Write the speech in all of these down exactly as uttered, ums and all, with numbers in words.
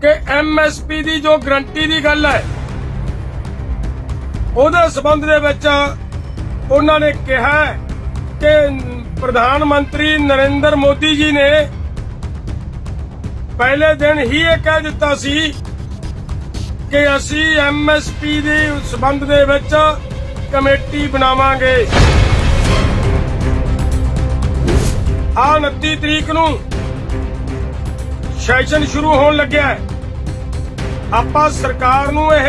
कि M S P की जो गारंटी की गल है ਉਹਦੇ संबंध ਦੇ ਵਿੱਚ ਉਹਨਾਂ ਨੇ ਕਿਹਾ कि प्रधानमंत्री नरेंद्र मोदी जी ने पहले दिन ही ये कह दिता सी कि असी एम एस पी के संबंध दे विच कमेटी बनावांगे। आ उनती तरीक नूं सैशन शुरू होने लग्या है। आपां सरकार नूं यह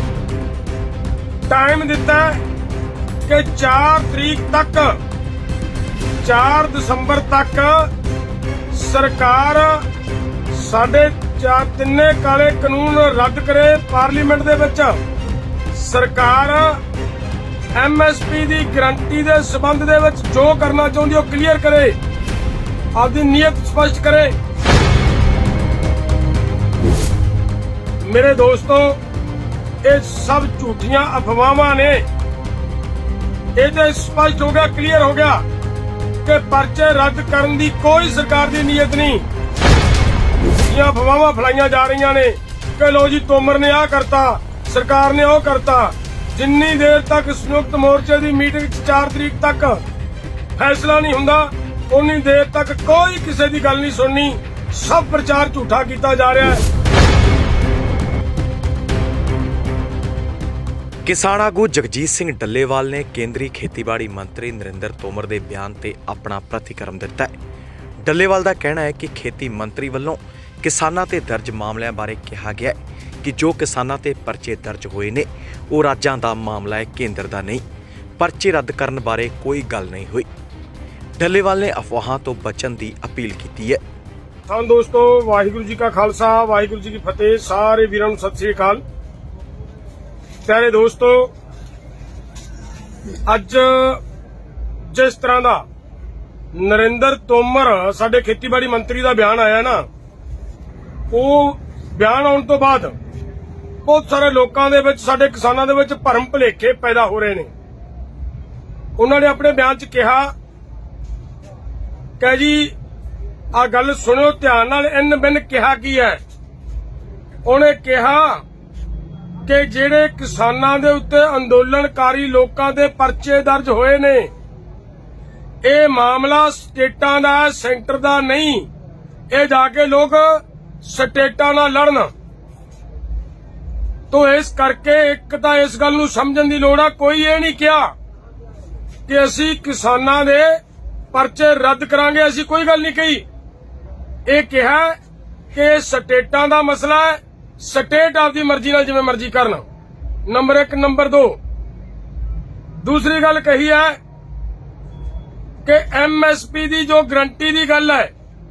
टाइम दिता कि चार तरीक तक चार दिसंबर तक सरकार साडे चार तिन्ने काले कानून रद्द करे। पार्लीमेंट दे विच सरकार एम एस पी की गारंटी के संबंध दे विच जो करना चाहती है क्लीयर करे, आपकी नीयत स्पष्ट करे। मेरे दोस्तों, ये सब झूठियां अफवाहां ने। ये तो स्पष्ट हो गया, क्लीयर हो गया कि परचे रद्द करने की कोई सरकार की नीयत नहीं। ये अफवाहां फैलाईयां जा रही ने कि लो जी तोमर ने आ करता, सरकार ने ओ करता। जिन्नी देर तक संयुक्त मोर्चे की मीटिंग चार तरीक तक फैसला नहीं हुंदा, उन्नी देर तक कोई किसी की गल नहीं सुननी। सब प्रचार झूठा किया जा रहा है। किसान आगू जगजीत सिंह डल्लेवाल ने केंद्रीय खेतीबाड़ी मंत्री नरेंद्र तोमर के बयान से अपना प्रतिक्रम दिता है। डल्लेवाल का कहना है कि खेती मंत्री वालों किसानों ते दर्ज मामलों बारे कहा गया है कि जो किसानों ते परचे दर्ज हुए ने वो राज्यों का मामला है, केंद्र का नहीं। परचे रद्द करने बारे कोई गल नहीं हुई। डल्लेवाल ने अफवाहों तो बचन की अपील की है। हाँ दोस्तों, वाहिगुरू जी का खालसा, वाहिगुरू जी की फतेह। सारे वीरों नूं सत श्री अकाल। प्यारे दोस्तों, अज जिस तरह का नरेंद्र तोमर साडे खेतीबाड़ी मंत्री का बयान आया ना, वो बयान आने तो बाद बहुत सारे लोगों के विच, साडे किसानों के विच भरम भुलेखे पैदा हो रहे हैं। उन्होंने अपने बयान च कहा कि जी आ गल सुनो ध्यान नाल, इन बिन कहा की है। उन्हें कहा कि जिहड़े किसानां दे उत्ते अंदोलनकारी लोकां दे परचे दर्ज होए ने, ये मामला स्टेटां दा, सेंटर दा नहीं। ये जाके लोग स्टेटां नाल लड़न। तो इस करके एक तां इस गल नूं समझण दी लोड़ आ। कोई ये नहीं कहा कि असी किसानां दे परचे रद्द करांगे, असी कोई गल नहीं कही। ये कहा कि स्टेटां दा मसला है, स्टेट आपकी मर्जी नाल जिवें मर्जी करना। नंबर एक। नंबर दो, दूसरी गल कही है कि एम एस पी की जो गारंटी की गल है,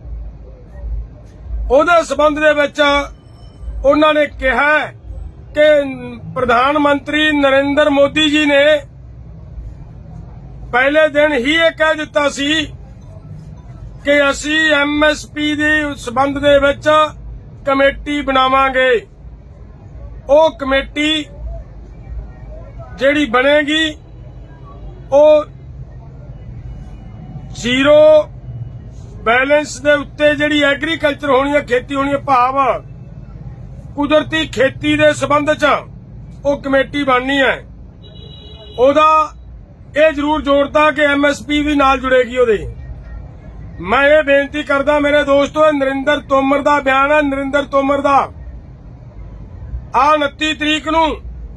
ਉਹਦੇ संबंध दे विच उन्होंने कहा कि प्रधानमंत्री नरेंद्र मोदी जी ने पहले दिन ही ये कह दिता सी कि असी एम एस पी के संबंध दे विच कमेटी बनावांगे। वो कमेटी जिहड़ी बनेगी वो जीरो बैलेंस दे उत्ते जिहड़ी एग्रीकल्चर होनी है, खेती होनी है, भाव कुदरती खेती दे संबंध च वो कमेटी बननी है। ओदा ये जरूर जोड़ता कि एम एस पी भी नाल जुड़ेगी। ओदे मैं ये बेनती करदा मेरे दोस्तों, नरेंद्र तोमर दा बयान है, नरेंद्र तोमर दा आ उनती तरीक नूं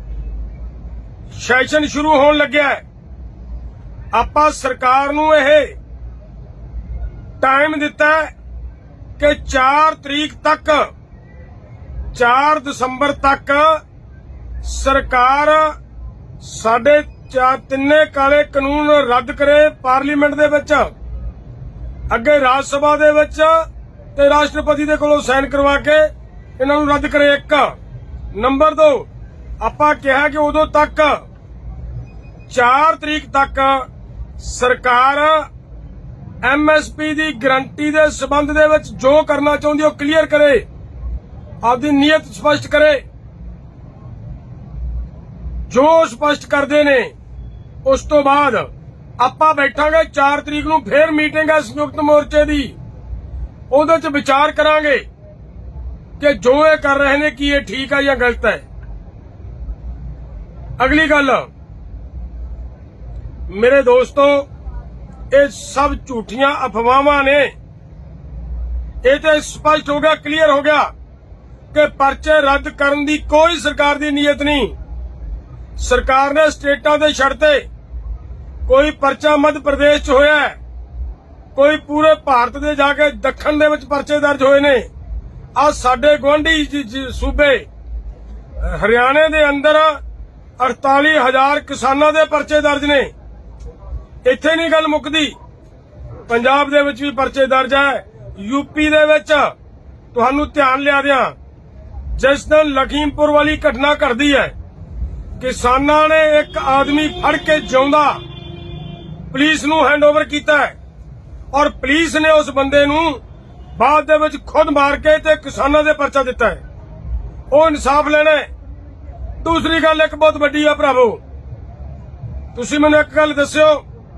सैशन शुरू होने लग्या है। आपां सरकार नूं यह टाइम दिता है कि चार तरीक तक चार दिसंबर तक सरकार साडे चार तिन्ने काले कानून रद्द करे। पार्लीमेंट दे विच अगे राज सभा दे विच ते राष्ट्रपति दे कोलों साइन करवा के इन्हां नूं रद्द करे। एक। नंबर दो, आपां कहा कि उदों तक चार तरीक तक सरकार एम एस पी की गारंटी के संबंध दे विच जो करना चाहती है क्लीयर करे, आपकी नीयत स्पष्ट करे। जो स्पष्ट करते ने उस तो बाद आपां बैठांगे चार तरीक नूं फिर मीटिंग है संयुक्त मोर्चे की, उहदे च विचार करांगे कि जो ये कर रहे हैं कि ये ठीक है या गलत है। अगली गल मेरे दोस्तों, ये सब झूठियां अफवाहां ने। ये तो स्पष्ट हो गया, क्लियर हो गया कि परचे रद्द करने की कोई सरकार की नीयत नहीं। सरकार ने स्टेटां दे छड्डते, कोई परचा मध्य प्रदेश च होया है, कोई पूरे भारत दे जाके दक्षिण दे विच परचे दर्ज होए ने। आ साडे गुआंढी सूबे हरियाणे दे अंदर अड़ताली हजार किसानां दे परचे दर्ज ने। इत्थे नहीं गल मुकदी, पंजाब दे विच भी परचे दर्ज है। यूपी दे विच तुहानू ध्यान लिया दियां, जिस दिन लखीमपुर वाली घटना घटदी है, किसानां ने एक आदमी फड़ के जिउंदा पुलिस नू हैंडओवर कीता है और पुलिस ने उस बंदे नू बाद दे विच खुद मार के ते किसानां दे परचा दिता है। वो इंसाफ लेना है। दूसरी गल एक बहुत वड्डी है भरावो, तुसीं मैनूं एक गल दस्सिओ,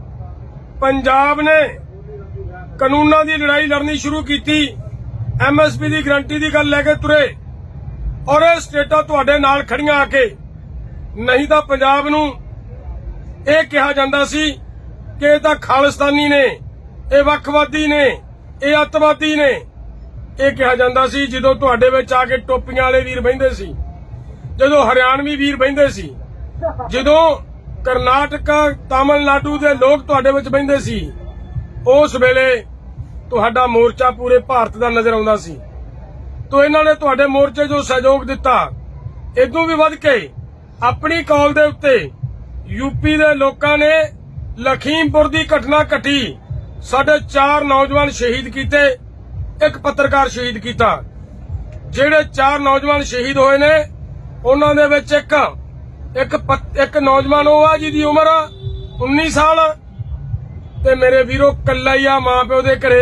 पंजाब ने कानूनां दी लड़ाई लड़नी शुरू की, एमएसपी की गारंटी की गल लेके तुरे और ये स्टेटां तुहाडे नाल खड़ियां आके। नहीं तो पंजाब नूं ये कहा जांदा सी कि ये तां खालिस्तानी ने, ये वक्खवादी ने, ये अतवादी ने। ये कहा जांदा सी जदों तुहाडे विच आके टोपियां वाले वीर बहिंदे सी, जदों हरियाणवी वीर बहिंदे सी, जदों कर्नाटक तमिलनाडु दे लोग तुहाडे विच बहिंदे सी, उस वेले तुहाडा मोर्चा पूरे भारत दा नजर आउंदा सी। तो इन्हां ने तुहाडे मोर्चे जो सहयोग दिता, इदों भी वध के अपनी कॉल दे उत्ते यूपी दे लोकां ने लखीमपुर दी घटना घटी, साडे चार नौजवान शहीद कीते, एक पत्रकार शहीद कीता। जेड़े चार नौजवान शहीद होए ने उन्हां दे विच एक एक एक नौजवान वो आ जिहदी उम्र उन्नीस साल ते मेरे वीरो कल्ला ही आ मां प्यो दे घरे,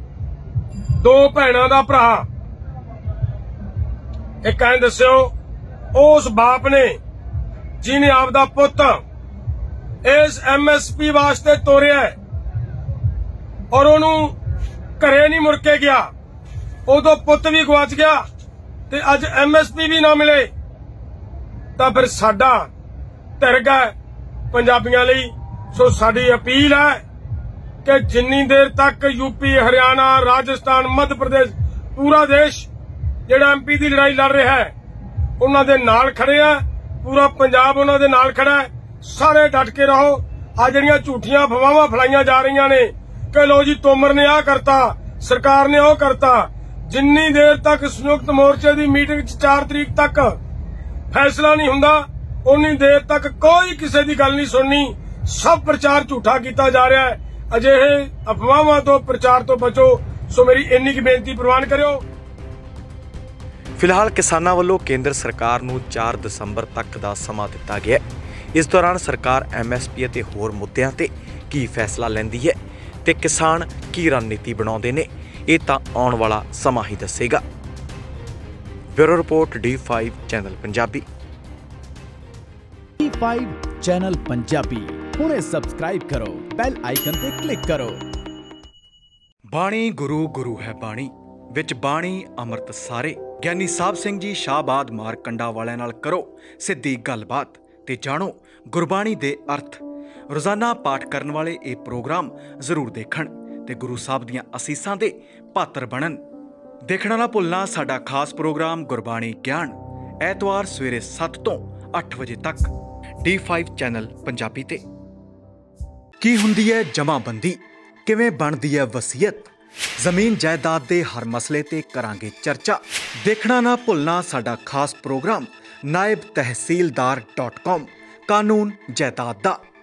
दो भैणां दा भरा। एक ऐं दस्सिओ उस बाप ने जिन्हें आपदा पुत्त इस एमएसपी वास्ते तोरिया और उन्होंने घरे नहीं मुड़ के गया, उदों पुत्त भी गवाच गया ते अज एमएसपी भी ना मिले, तो फिर साडा धिरग है पंजाबियां लई। सो साडी अपील है कि जिन्नी देर तक यूपी, हरियाणा, राजस्थान, मध्य प्रदेश, पूरा देश जिहड़ा एमपी की लड़ाई लड़ रहा है उन्हां दे नाल खड़े आ, पूरा पंजाब उन्हां दे नाल खड़ा है। सारे डट के रहो। आ जिहड़ियां झूठियां अफवाहां फैलाईयां जा रही ने कि लो जी तोमर ने आ करता, सरकार ने ओ करता, जिन्नी देर तक संयुक्त मोर्चे की मीटिंग चार तरीक तक फैसला नहीं हुंदा उन्नी देर तक कोई किसी की गल नहीं सुननी। सब प्रचार झूठा किया जा रहा है। अजिहे अफवाहां तो प्रचार तो बचो। सो मेरी इन्नी की बेनती प्रवान करियो। फिलहाल किसानां ਵੱਲੋਂ केंद्र सरकार ਨੂੰ चार ਦਸੰਬਰ तक ਦਾ ਸਮਾਂ ਦਿੱਤਾ ਗਿਆ। इस दौरान सरकार एमएसपी ਅਤੇ ਹੋਰ ਮੁੱਦਿਆਂ ਤੇ ਕੀ फैसला ਲੈਂਦੀ ਹੈ ਤੇ किसान ਕੀ रणनीति ਬਣਾਉਂਦੇ ਨੇ, ਇਹ ਤਾਂ ਆਉਣ ਵਾਲਾ ਸਮਾਂ ਹੀ ਦੱਸੇਗਾ। Bureau report D five channel Punjabi. D five channel Punjabi हुणे सबसक्राइब करो, बैल आइकन ते क्लिक करो। बाणी गुरु गुरु है बाणी, विच बाणी अमृत सारे। ਗਿਆਨੀ ਸਾਹਿਬ ਸਿੰਘ ਜੀ ਸ਼ਾਹਬਾਦ ਮਾਰਕੰਡਾ ਵਾਲਿਆਂ ਨਾਲ ਕਰੋ ਸਿੱਧੀ ਗੱਲਬਾਤ ਤੇ ਜਾਣੋ ਗੁਰਬਾਣੀ ਦੇ ਅਰਥ। ਰੋਜ਼ਾਨਾ ਪਾਠ ਕਰਨ ਵਾਲੇ ਇਹ ਪ੍ਰੋਗਰਾਮ ਜ਼ਰੂਰ ਦੇਖਣ ਤੇ ਗੁਰੂ ਸਾਹਿਬ ਦੀਆਂ ਅਸੀਸਾਂ ਦੇ ਪਾਤਰ ਬਣਨ। ਦੇਖਣਾ ਨਾ ਭੁੱਲਣਾ ਸਾਡਾ ਖਾਸ ਪ੍ਰੋਗਰਾਮ ਗੁਰਬਾਣੀ ਗਿਆਨ, ਐਤਵਾਰ ਸਵੇਰੇ ਸੱਤ ਤੋਂ ਅੱਠ ਵਜੇ ਤੱਕ ਡੀ ਫਾइव ਚੈਨਲ ਪੰਜਾਬੀ ਤੇ। ਕੀ ਹੁੰਦੀ ਹੈ ਜਮਾਬੰਦੀ, ਕਿਵੇਂ ਬਣਦੀ ਹੈ ਵਸੀਅਤ, ਜ਼ਮੀਨ ਜਾਇਦਾਦ ਦੇ ਹਰ ਮਸਲੇ ਤੇ ਕਰਾਂਗੇ ਚਰਚਾ। ਦੇਖਣਾ ਨਾ ਭੁੱਲਣਾ ਸਾਡਾ ਖਾਸ ਪ੍ਰੋਗਰਾਮ ਨਾਇਬ ਤਹਿਸੀਲਦਾਰ ਡॉट कॉम ਕਾਨੂੰਨ ਜਾਇਦਾਦ ਦਾ।